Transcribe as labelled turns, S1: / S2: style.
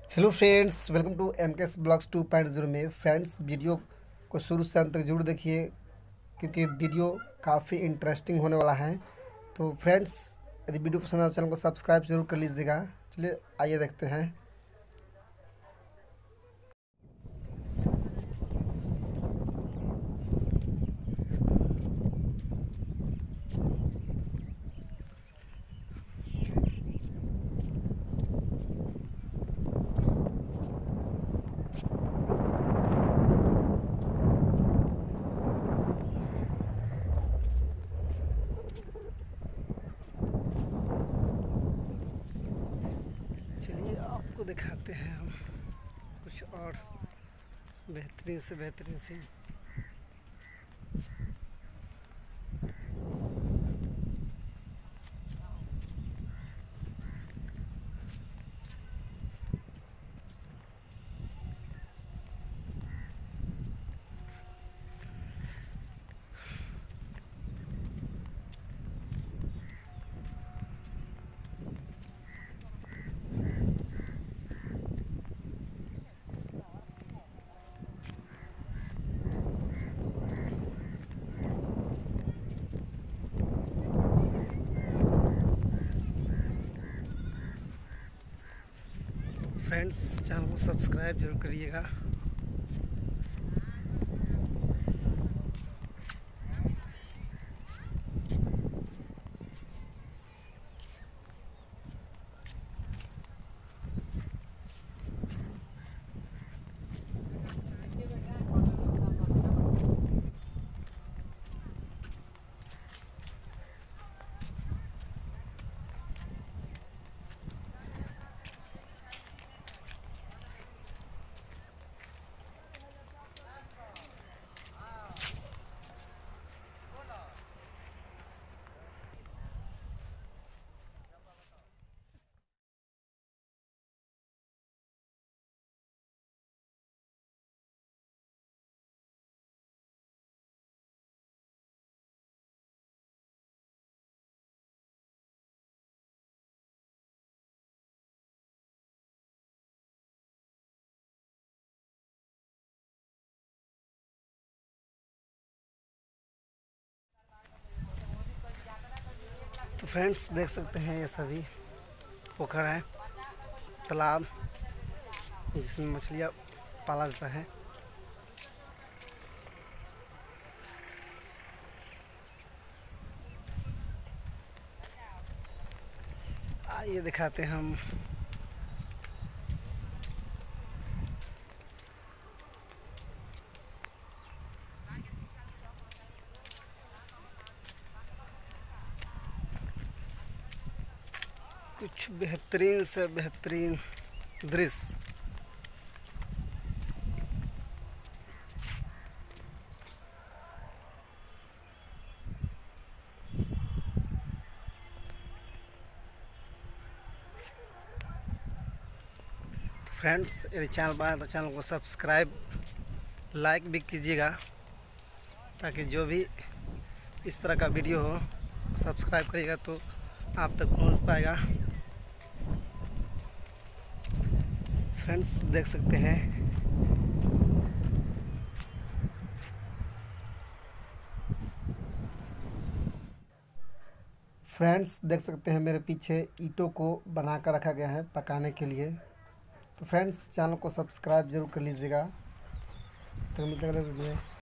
S1: Hello friends, welcome to M K S blogs 2.0 में। Friends, video को शुरू से अंत तक जरूर देखिए क्योंकि वीडियो काफ़ी इंटरेस्टिंग होने वाला है। तो फ्रेंड्स, यदि वीडियो पसंद आए तो चैनल को सब्सक्राइब जरूर कर लीजिएगा। चलिए आइए देखते हैं। चलिए आपको दिखाते हैं हम कुछ और बेहतरीन से बेहतरीन सी। फ्रेंड्स, चैनल को सब्सक्राइब जरूर करिएगा। तो फ्रेंड्स, देख सकते हैं ये सभी पोखर है, तालाब जिसमें मछलियाँ पाला जाता है। आइए दिखाते हैं हम। कुछ बेहतरीन से बेहतरीन दृश्य। फ्रेंड्स, यदि चैनल पर आए तो चैनल को सब्सक्राइब लाइक भी कीजिएगा ताकि जो भी इस तरह का वीडियो हो सब्सक्राइब करिएगा तो आप तक पहुंच पाएगा। फ्रेंड्स, देख सकते हैं मेरे पीछे ईंटों को बना कर रखा गया है पकाने के लिए। तो फ्रेंड्स, चैनल को सब्सक्राइब जरूर कर लीजिएगा। तो मिलते हैं अगले वीडियो में।